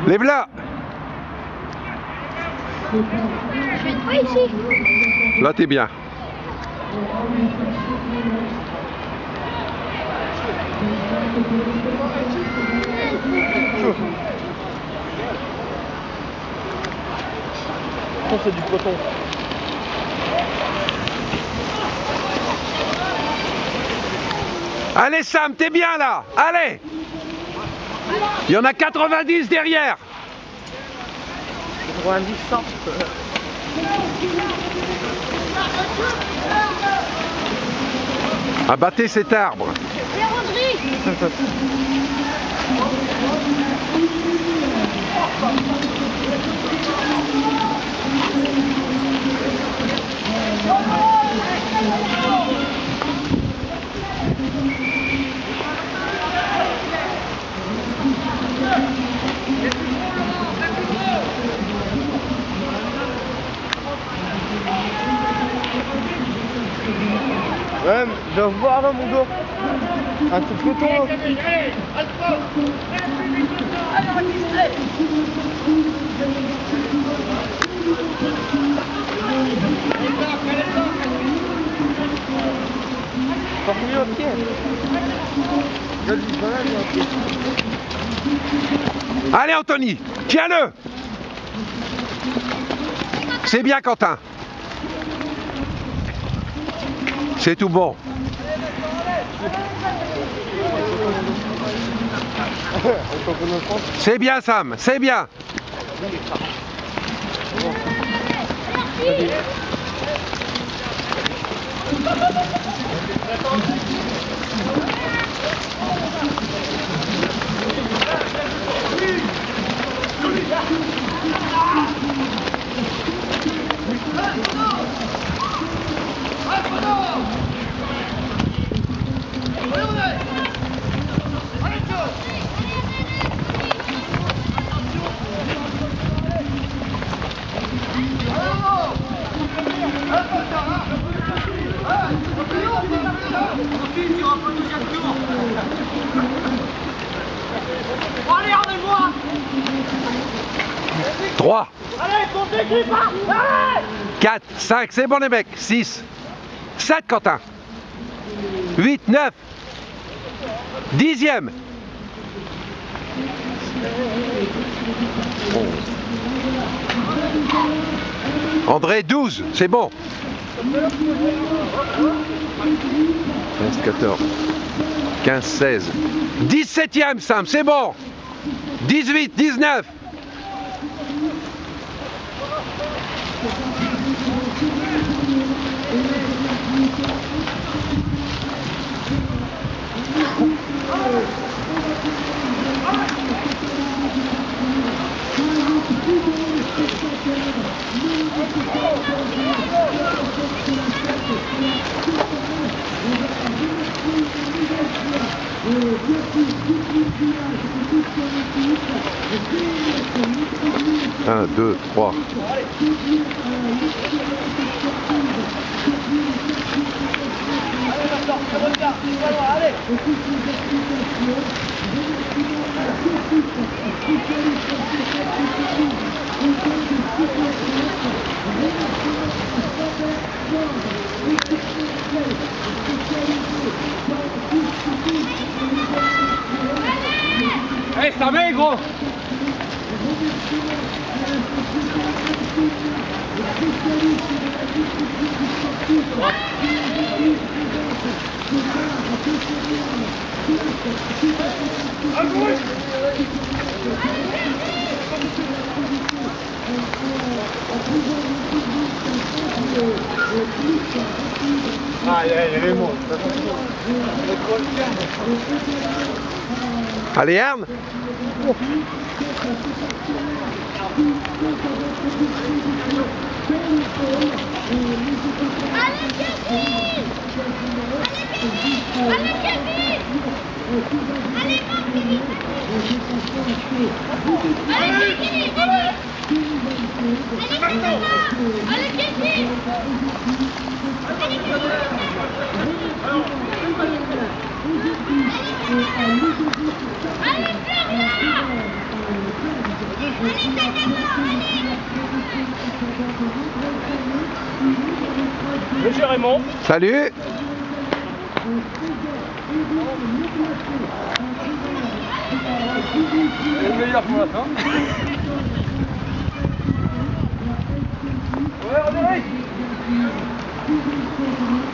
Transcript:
Lève-la. Je vais être pas ici. Là, t'es bien. Ça, c'est du coton. Allez Sam, t'es bien là. Allez. Il y en a 90 derrière. 90, 100. Abattez cet arbre. Ouais, je vais voir là mon gars. Un coup de coton. Porte-lui au pied. Donne-lui au pied. Allez Anthony, tiens-le. C'est bien Quentin. C'est tout bon. C'est bien Sam, c'est bien. Allez, rendez-moi. 3. Allez, comptez qui part. Allez. 4, 5, c'est bon les mecs. 6, 7 Quentin. 8, 9. 10e. 11. André, 12, c'est bon. 13, 14. 15, 16. 17e Sam, c'est bon. 18, 19. Un, 2, 3. Allez, ça met gros. Allez Erne. Allez Kevin. Allez Kevin. Allez Kevin. Allez Kevin. Allez Kevin. Allez Kevin. Monsieur Raymond. Salut. C'est le meilleur pour la fin. Ouais, Roderick.